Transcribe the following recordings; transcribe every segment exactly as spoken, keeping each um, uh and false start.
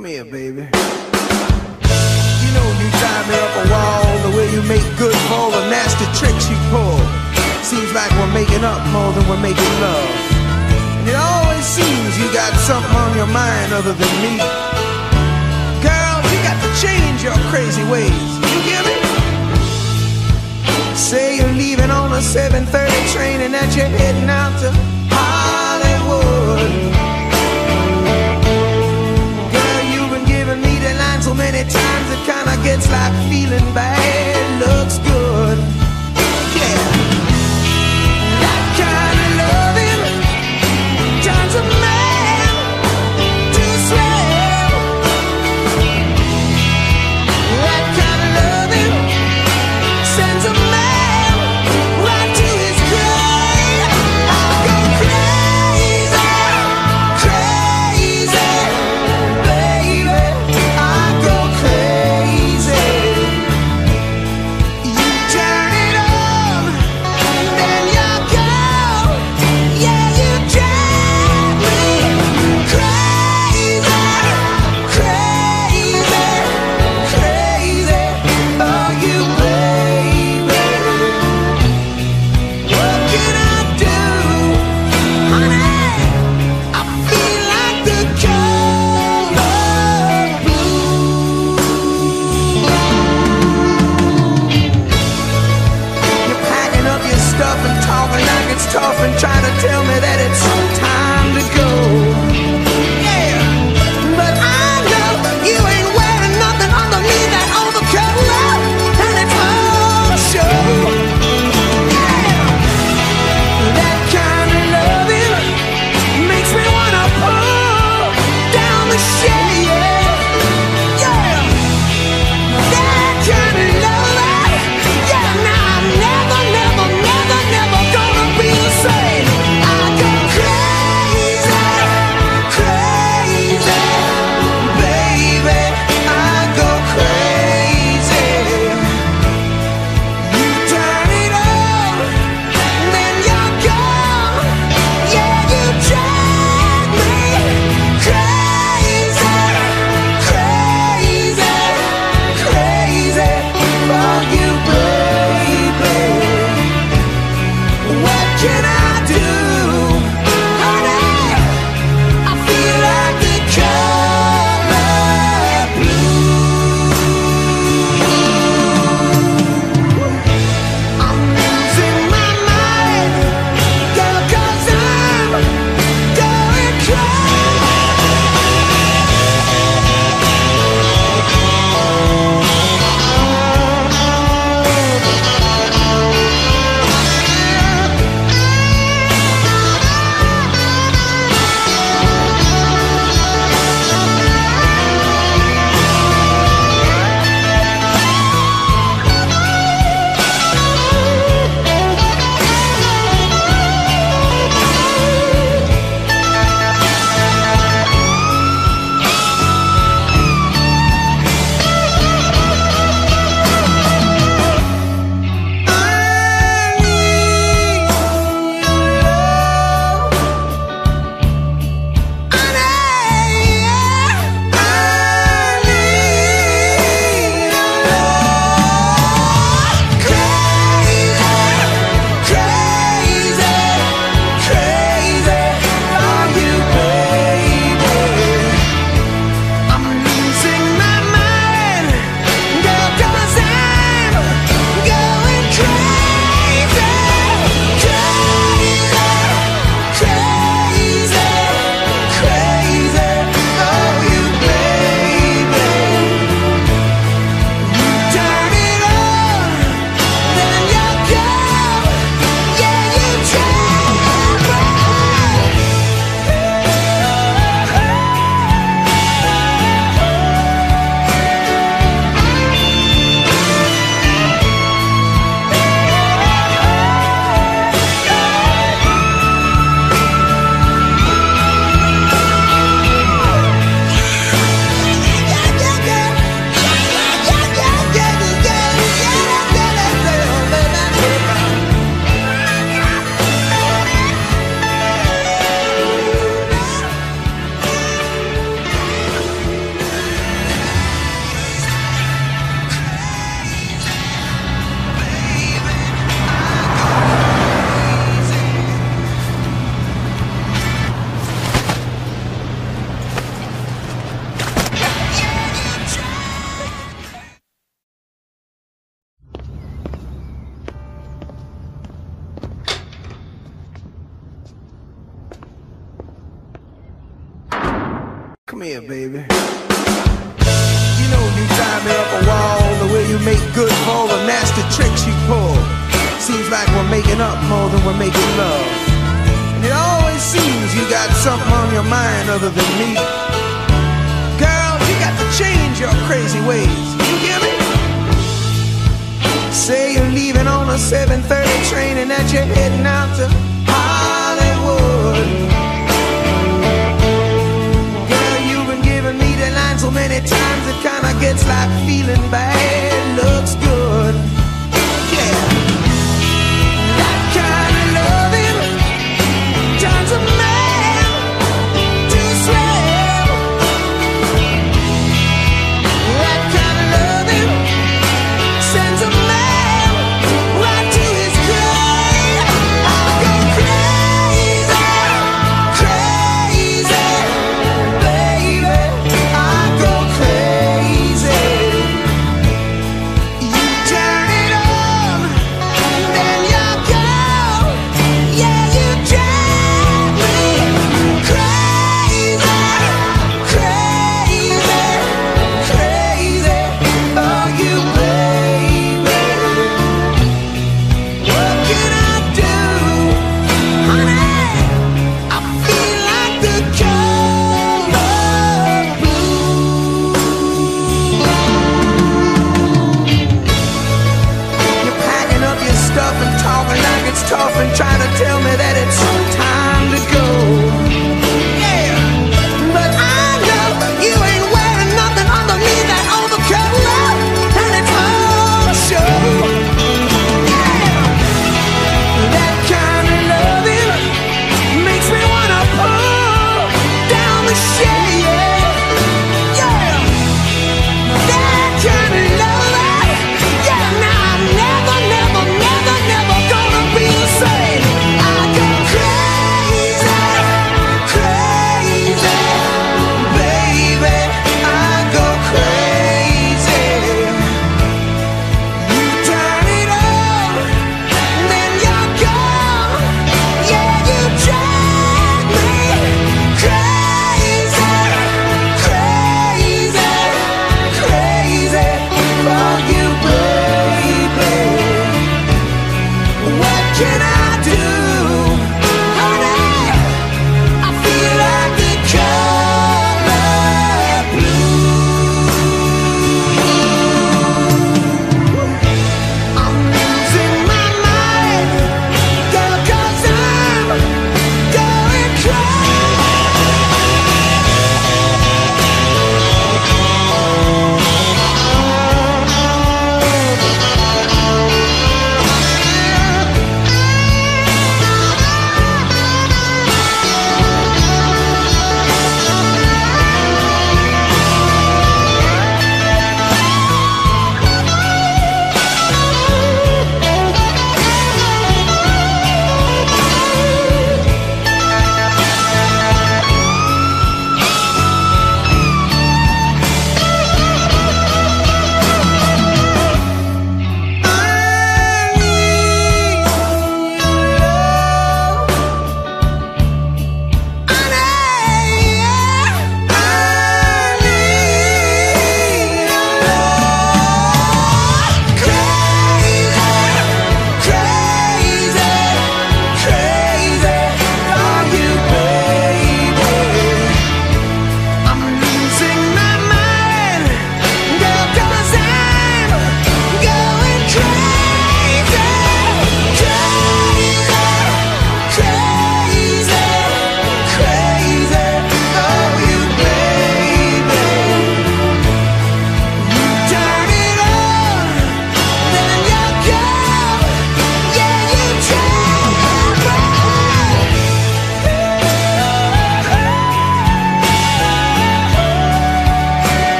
Come here, baby. You know you drive me up a wall, the way you make good for all the nasty tricks you pull. Seems like we're making up more than we're making love. And it always seems you got something on your mind other than me. Girl, you got to change your crazy ways. You hear me? Say you're leaving on a seven thirty train and that you're heading out to Hollywood. Girl, you've been giving me the line so many times it kinda gets like feeling bad looks good. Yeah, that kind of loving turns a man to slave. That kind of loving sends a man right to his grave. I go crazy, crazy, baby. I go crazy. Come here, baby. You know you drive me up a wall, the way you make good for all the nasty tricks you pull. Seems like we're making up more than we're making love. And it always seems you got something on your mind other than me. Girl, you got to change your crazy ways. You hear me? Say you're leaving on a seven thirty train and that you're heading out to Hollywood. Girl, you've been giving me the line so many times it kinda gets like feeling bad looks good. Yeah, that kind of loving turns a man to slave. That kind of loving sends a man right to his grave. I go crazy, crazy, baby. I go crazy. You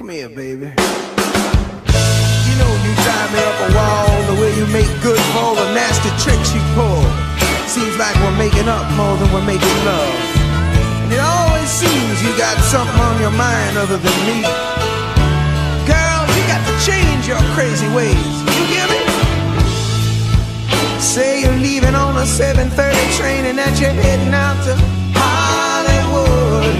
Come here, baby. You know you drive me up a wall, the way you make good for all the nasty tricks you pull. Seems like we're making up more than we're making love. And it always seems you got something on your mind other than me. Girl, you got to change your crazy ways. You hear me? Say you're leaving on a seven thirty train and that you're heading out to Hollywood.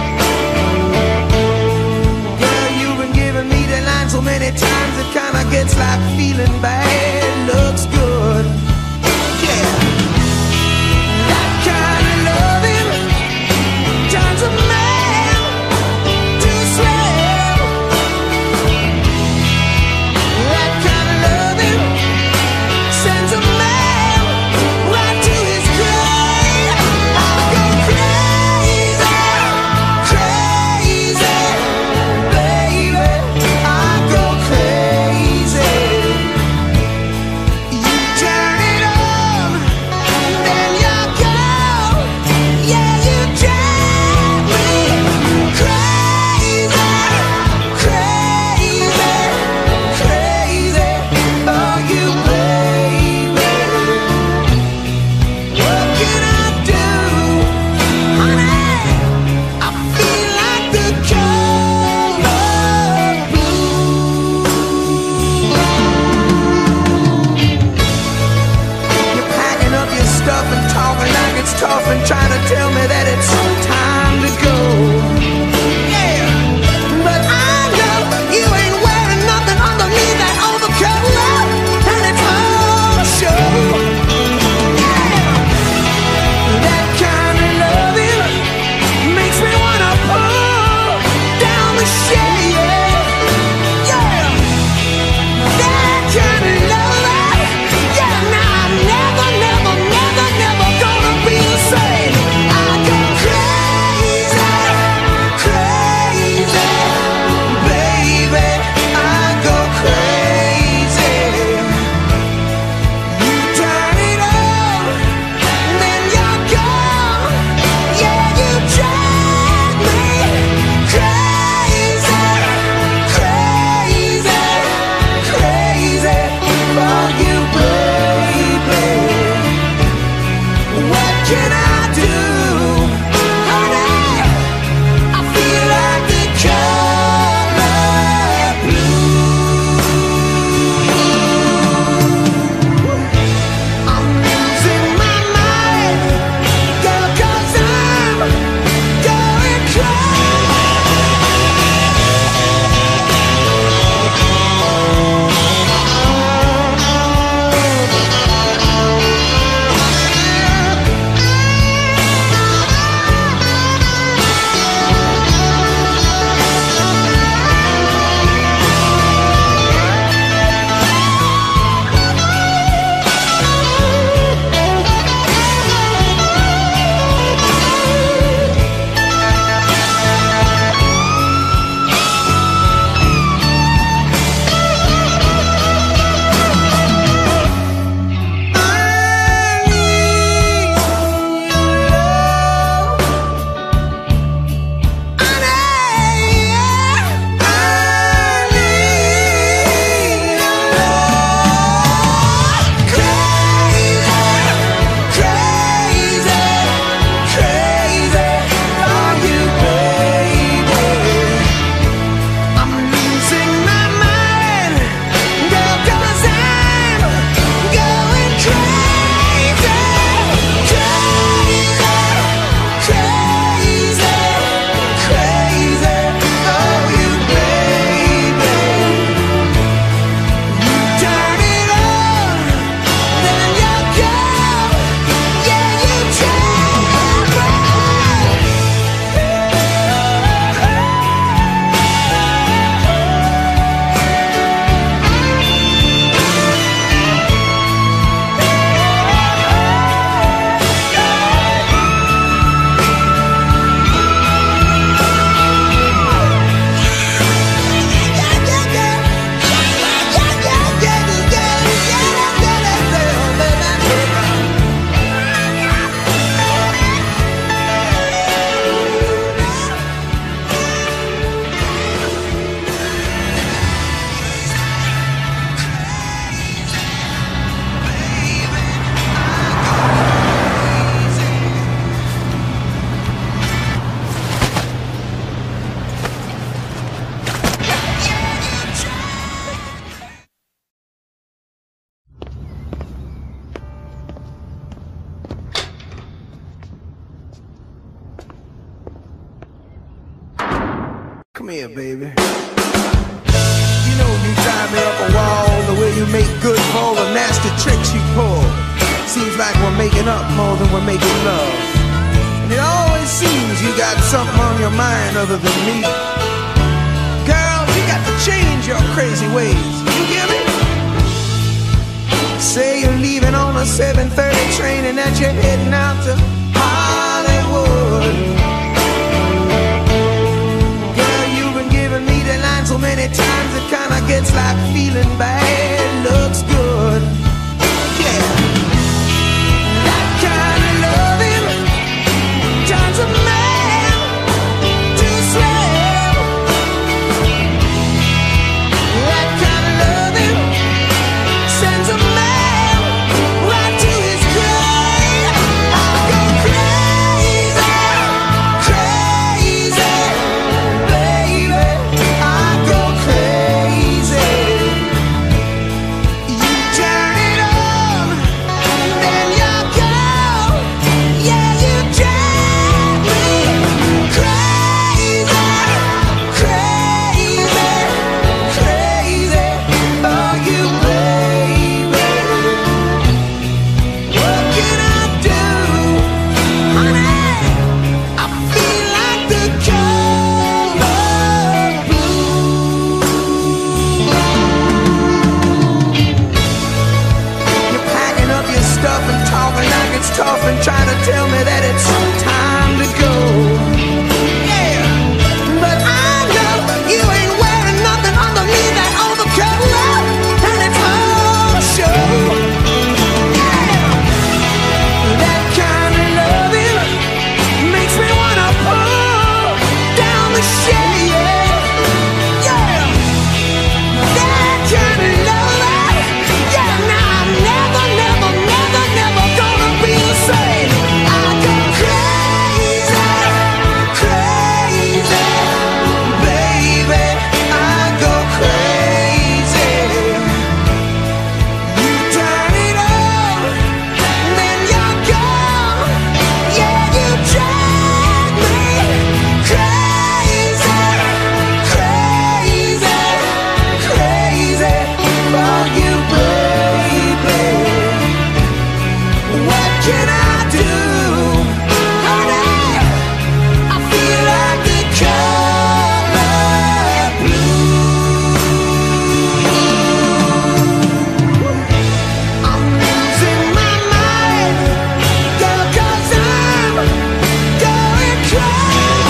Girl, you've been giving me the line so many times it kinda gets like feeling bad looks good. Yeah, that kind of loving turns a man to slave. That kind of loving sends a man right to his grave. I go crazy, crazy, baby. I go crazy. You turn it Come here, baby. You know you drive me up a wall, the way you make good for all the nasty tricks you pull. Seems like we're making up more than we're making love. And it always seems you got something on your mind other than me. Girl, you got to change your crazy ways. You hear me? Say you're leaving on a seven thirty train and that you're heading out to Hollywood. Girl, you've been giving me the line so many times it kinda gets like feeling bad looks good. Yeah, that kind of loving turns a man to slave. That kind of loving sends a man right to his grave. I go crazy, crazy, baby. I go crazy. You turn it on, then you go. Yeah, you drive me crazy, crazy, crazy. Oh, you baby. What can I do, honey? I feel like the color blue. You're packing up your stuff and talking like it's tough and trying to tell me that it's time to go. Yeah, but I know you ain't wearing nothing underneath that overcoat, and it's all show. Yeah, that kind of loving makes me wanna pull down the shade. Yeah, that kind of loving. Yeah, now I'm never, never, never, never gonna be the same. I go crazy, crazy, baby. I go crazy. You turn it on, then you're gone. Yeah, you drive me crazy, crazy, crazy for you, baby. What can I do, honey? I feel like the color blue. I'm losing my mind, girl, 'cause I'm going crazy.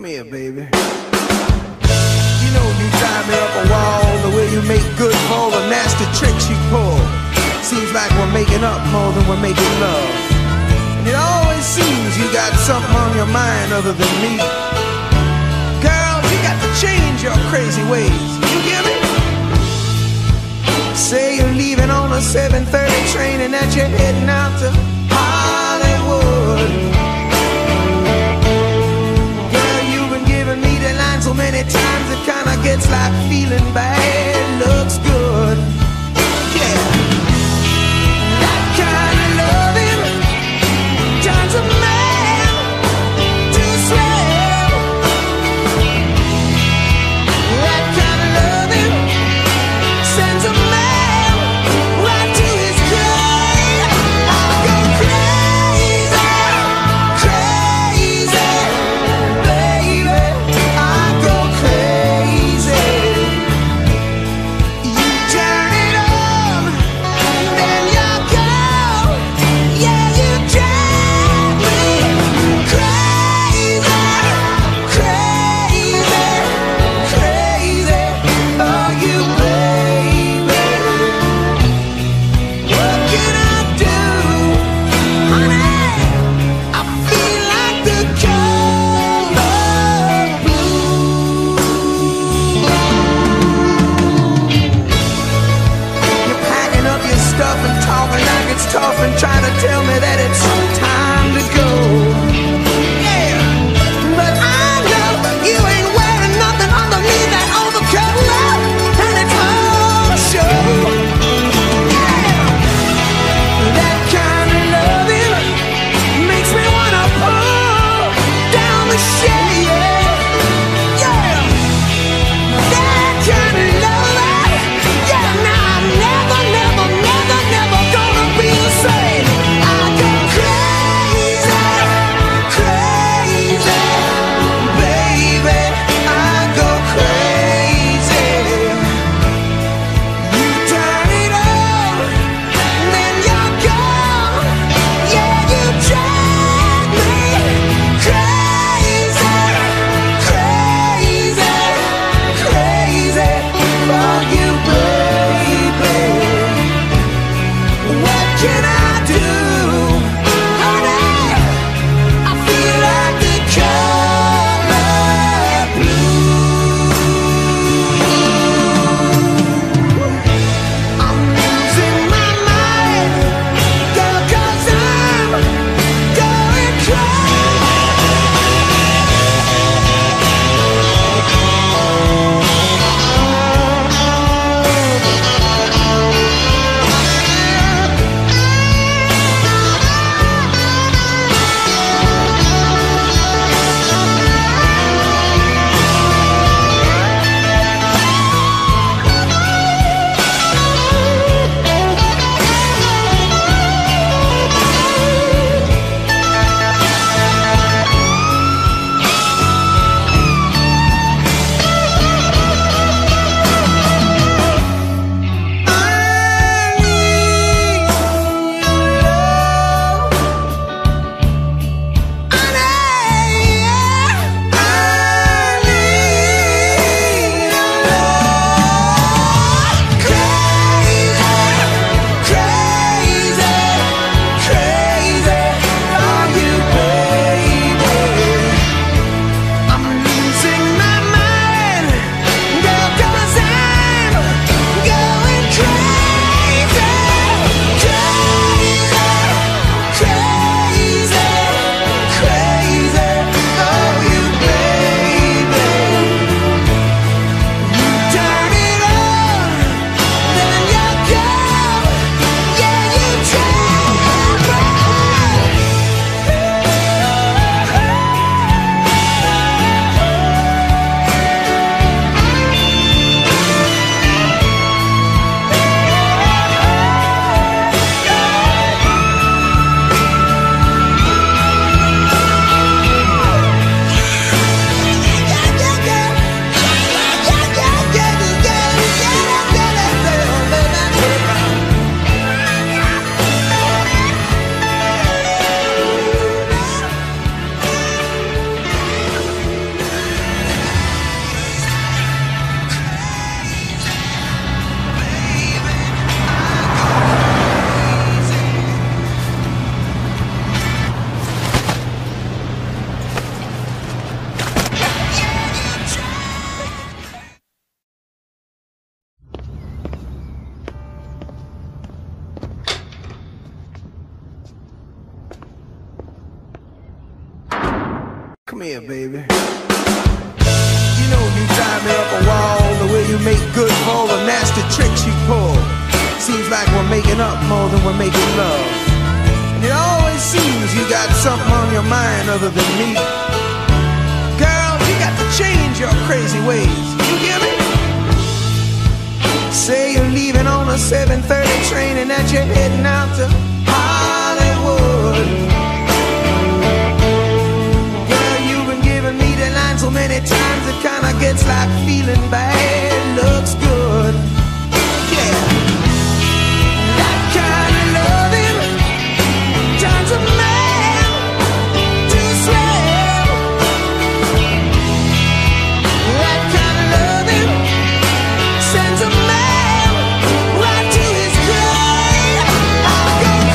Come here, baby. You know you drive me up a wall, the way you make good for all the nasty tricks you pull. Seems like we're making up more than we're making love. And it always seems you got something on your mind other than me. Girl, you got to change your crazy ways. You hear me? Say you're leaving on a seven thirty train and that you're heading out to Hollywood. Girl, you've been giving me the line so many times it kinda gets like feeling bad looks good. Yeah, that kind of loving turns a man to swell. That kind of loving sends a man right to his grave. I go Come here, baby. You know you drive me up a wall, the way you make good for all the nasty tricks you pull. Seems like we're making up more than we're making love. And it always seems you got something on your mind other than me. Girl, you got to change your crazy ways. You hear me? Say you're leaving on a seven thirty train and that you're heading out to Hollywood. Girl, you've been giving me the line so many times it kinda gets like feeling bad looks good. Yeah, that kind of loving turns a man to slave. That kind of loving sends a man right to his grave. I'll go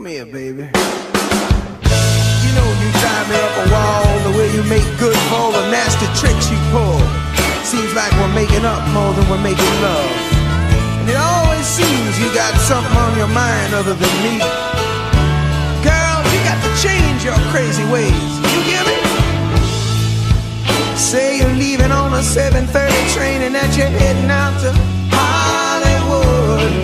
Come here, baby. You know you drive me up a wall, the way you make good for all the nasty tricks you pull. Seems like we're making up more than we're making love. And it always seems you got something on your mind other than me. Girl, you got to change your crazy ways. You hear me? Say you're leaving on a seven thirty train and that you're heading out to Hollywood.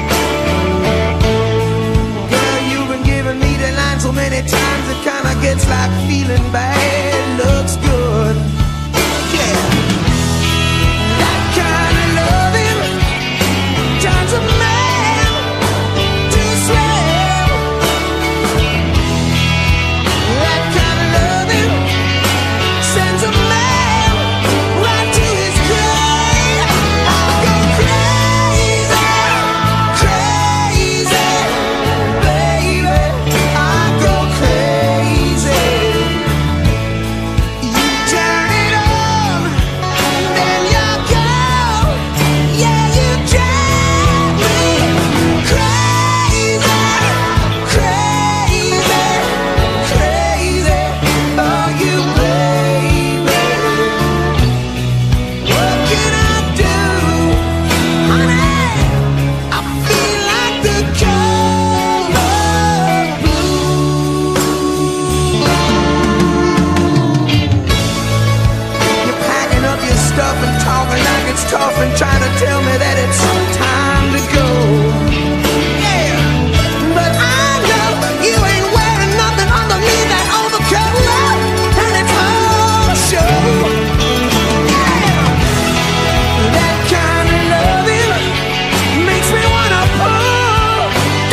Girl, you've been giving me the line so many times it kinda gets like feeling bad looks good. Yeah, that kind of loving turns a man to slave. That kind of loving sends a man right to his grave. I go crazy, crazy, baby. I go crazy. You turn it on, then you go. Yeah, you drive me crazy, crazy, crazy. Oh, you baby. What can I do, honey? I feel like the color blue. You're packing up your stuff and talking like it's tough and trying to tell me that it's time to go. Yeah, but I know you ain't wearing nothing underneath that overcoat, and it's all show. Yeah, that kind of loving makes me wanna pull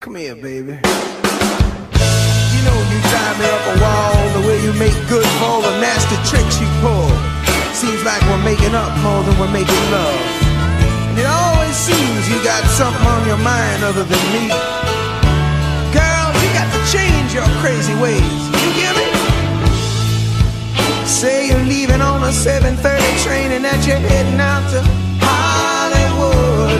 Come here, baby. You know you drive me up a wall, the way you make good for all the nasty tricks you pull. Seems like we're making up more than we're making love. And it always seems you got something on your mind other than me. Girl, you got to change your crazy ways. You hear me? Say you're leaving on a seven thirty train and that you're heading out to Hollywood.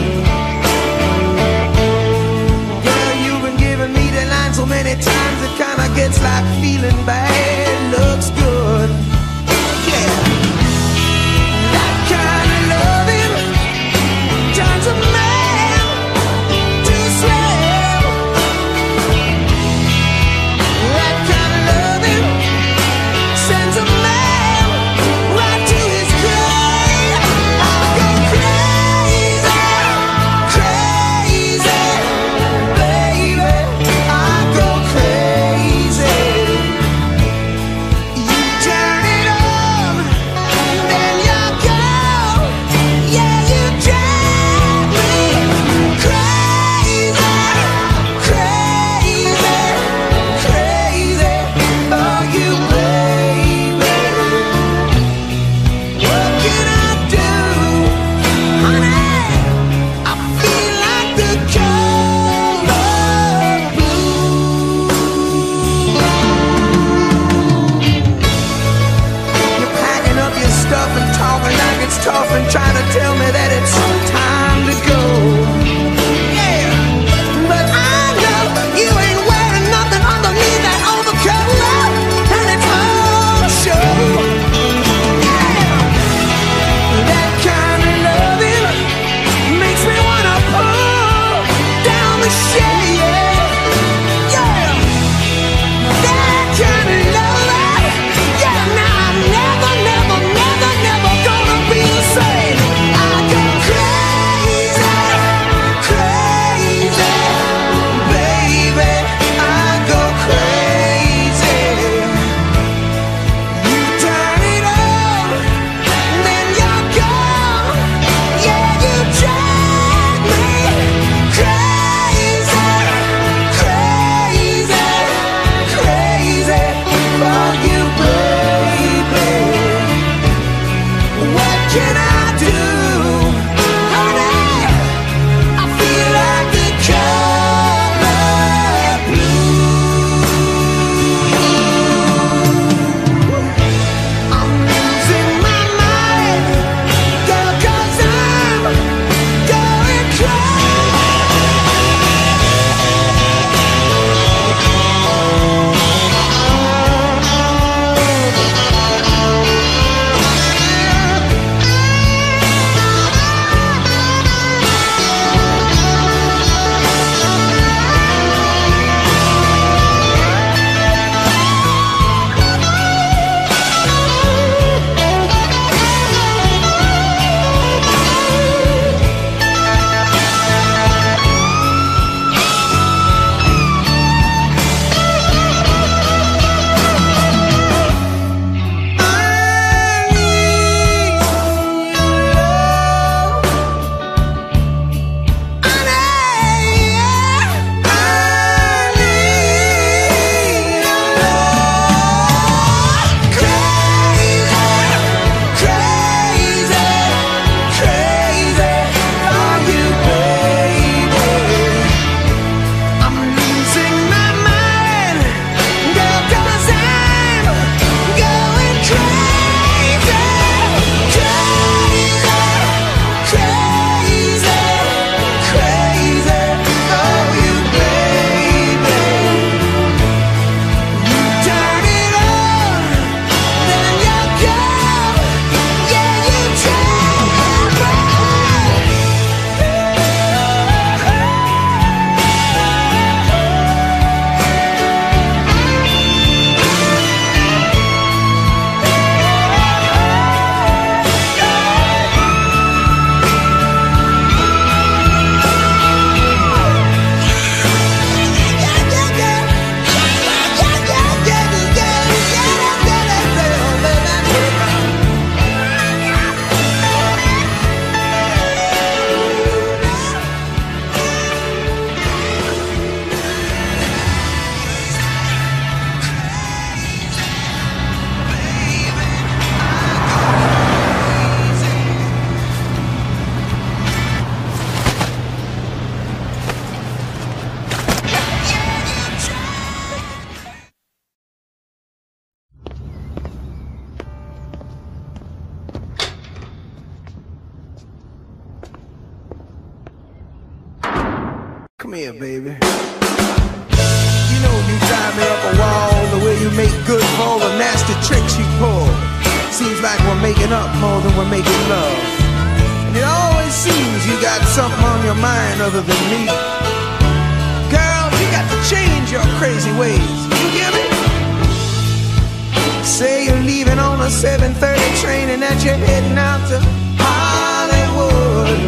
Girl, you've been giving me the line so many times it kinda gets like feeling bad looks good. Yeah, that kind of loving turns a man to slave. That kind of loving sends a man right to his grave. I go crazy Come here, baby. You know you drive me up a wall, the way you make good for all the nasty tricks you pull. Seems like we're making up more than we're making love. And it always seems you got something on your mind other than me. Girl, you got to change your crazy ways. You hear me? Say you're leaving on a seven thirty train and that you're heading out to Hollywood.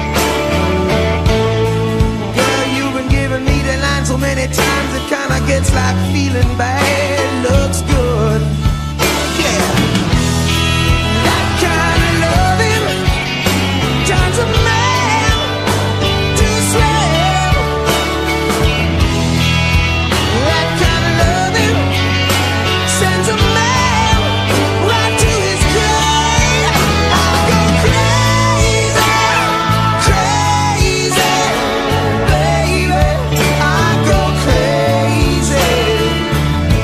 Girl, you've been giving me the line so many times it kinda gets like feeling bad looks good. Yeah, that kind of loving turns a man to slave. That kind of loving sends a man right to his grave. I go crazy, crazy, baby. I go crazy.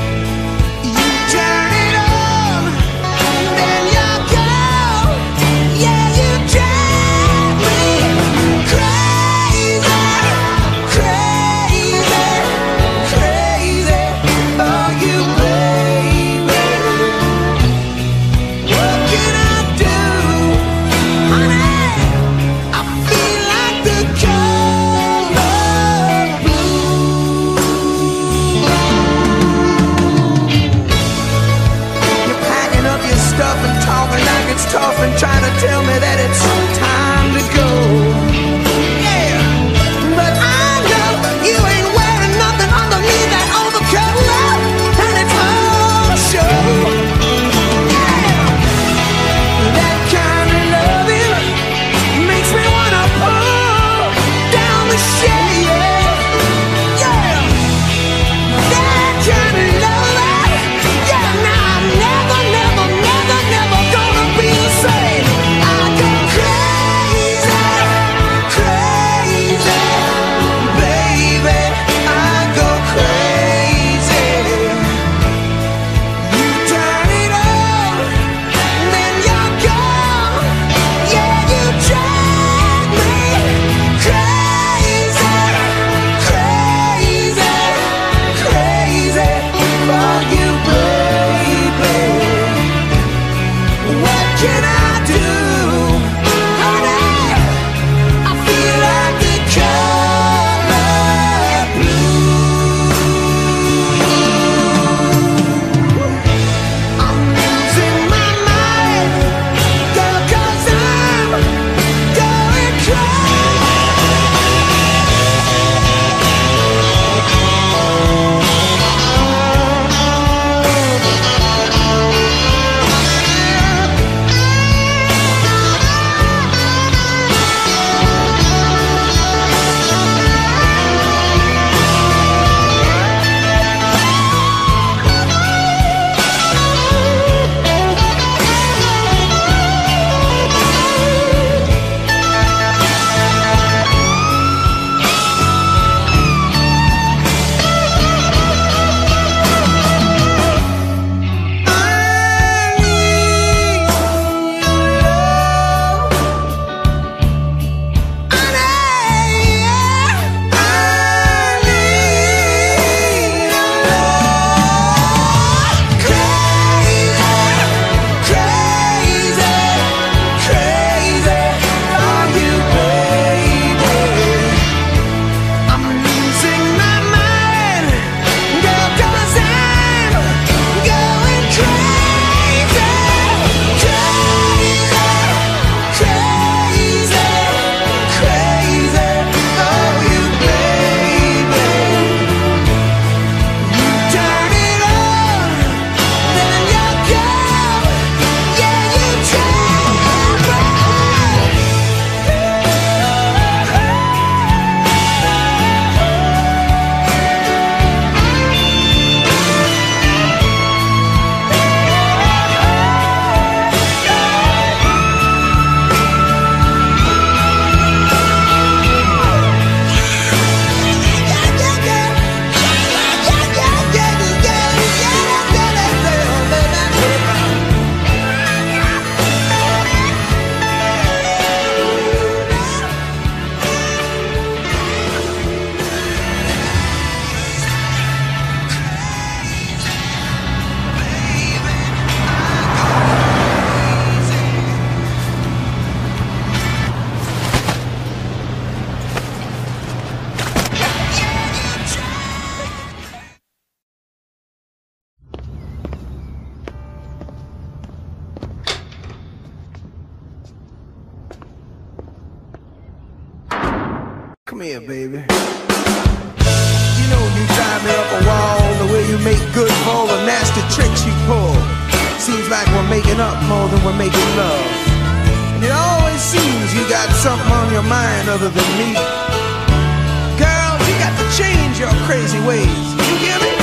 here, baby. You know you drive me up a wall, the way you make good for all the nasty tricks you pull. Seems like we're making up more than we're making love. And it always seems you got something on your mind other than me. Girl, you got to change your crazy ways. You hear me?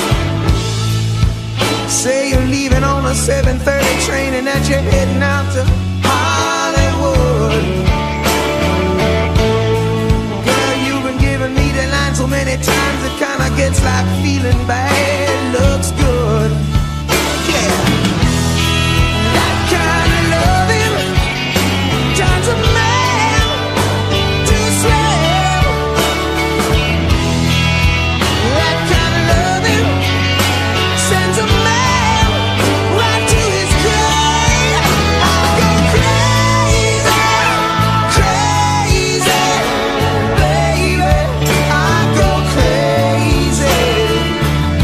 Say you're leaving on a seven thirty train and that you're heading out to Hollywood. Girl, you've been giving me the line so many times it kinda gets like feeling bad looks good. Yeah, that kind of loving turns a man to slave. That kind of loving sends a man right to his grave. I go crazy, crazy, baby. I go crazy.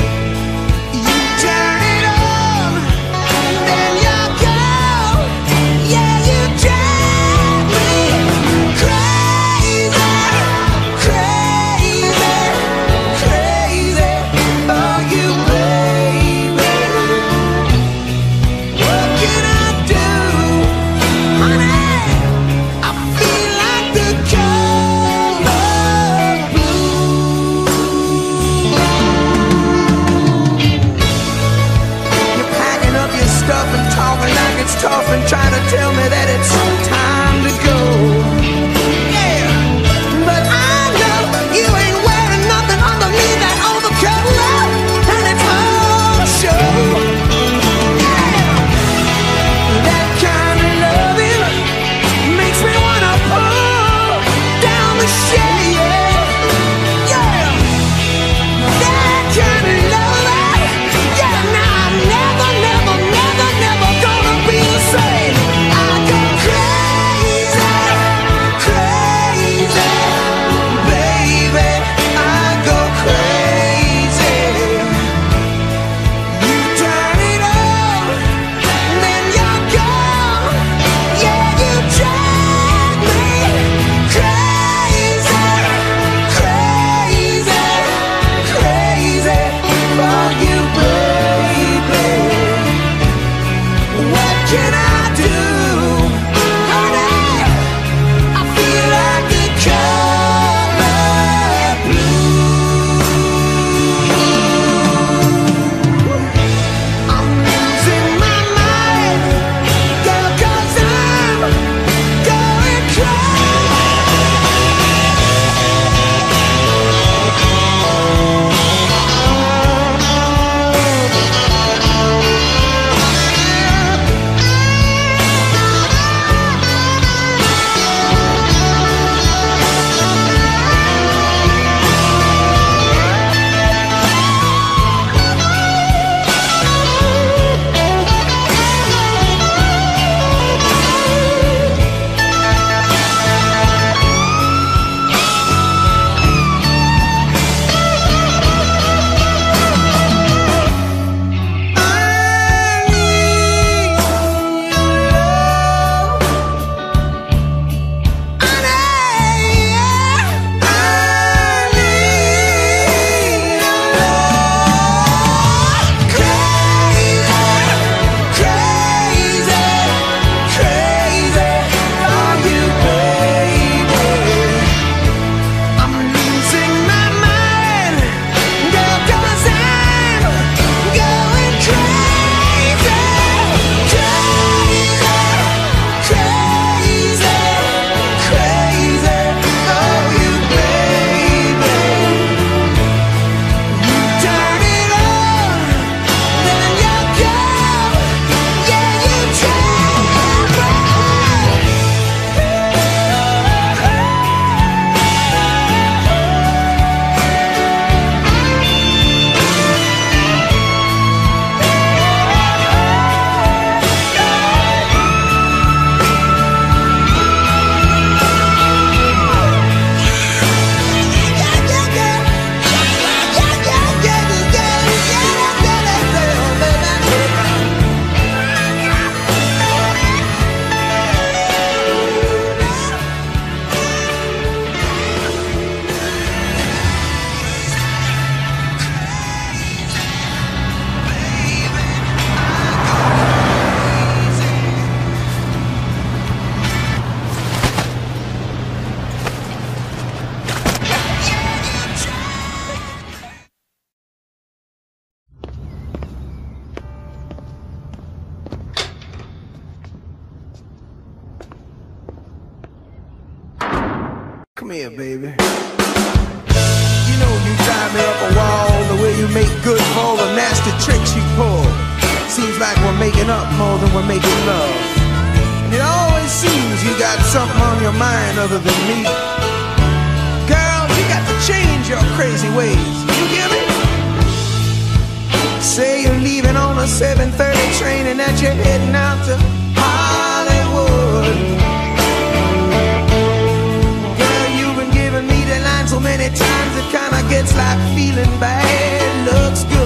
Come here, baby. You know you drive me up a wall, the way you make good for all the nasty tricks you pull. Seems like we're making up more than we're making love. And it always seems you got something on your mind other than me. Girl, you got to change your crazy ways. You hear me? Say you're leaving on a seven thirty train and that you're heading out to Hollywood. Girl, you've been giving me the line so many times it kinda gets like feeling bad. Looks good.